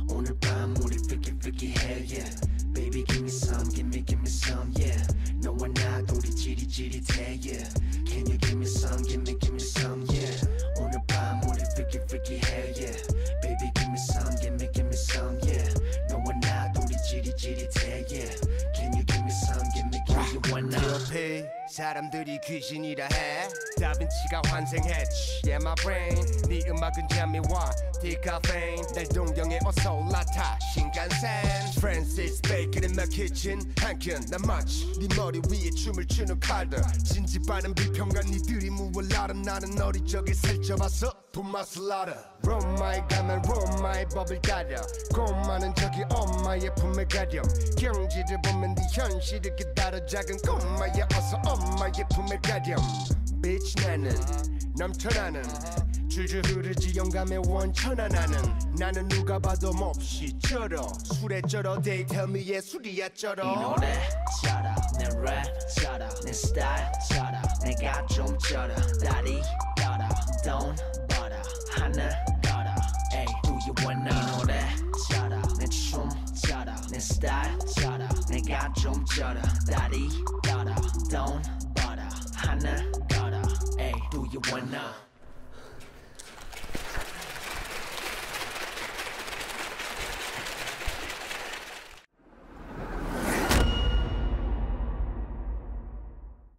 오늘 밤 우리 freaky yeah. Baby give me some give me some yeah. 너와 나 둘이 지릿지릿해 yeah. Can you give me some give me some yeah. 오늘 밤 우리 freaky yeah. Baby give me some give me some yeah. 너와 나 둘이 지릿지릿해 yeah. Can you give me some give me one 옆에 사람들이 귀신이라 해 다빈치가 환생했지 Yeah my brain 네 음악은 잠이와 디카페인 날 동경에 어서 올라타 신간센 Francis Bacon in my kitchen 한켠 난 마치 네 머리 위에 춤을 추는 칼들 진지빠른 비평가 니들이 무얼 나는 어리 적에 살쪄봤어 돈맛을 알아 로마에 가면 로마의 법을 따려 고마는 저기 엄마의 품에 가렴 경지를 보면 네 현실을 기다려 작은 꼬마야 어서 엄마의 품에 가렴 Bitch 나는 넘쳐나는 줄줄 흐르지 영감의 원천하 나는 누가 봐도 몹시 쩔어 술에 쩔어 They tell me 예술이야 쩔어 이 노래 쩔어 내 랩 쩔어 내 스타일 쩔어 내가 좀 쩔어 다리 떨어 Don't bother 하늘 걸어 Ay do you wanna 이 노래 쩔어 내 춤 쩔어 내 스타일 쩔어 내가 좀 쩔어 다리 떨어 Don't bother 하늘 걸어 Ay do you wanna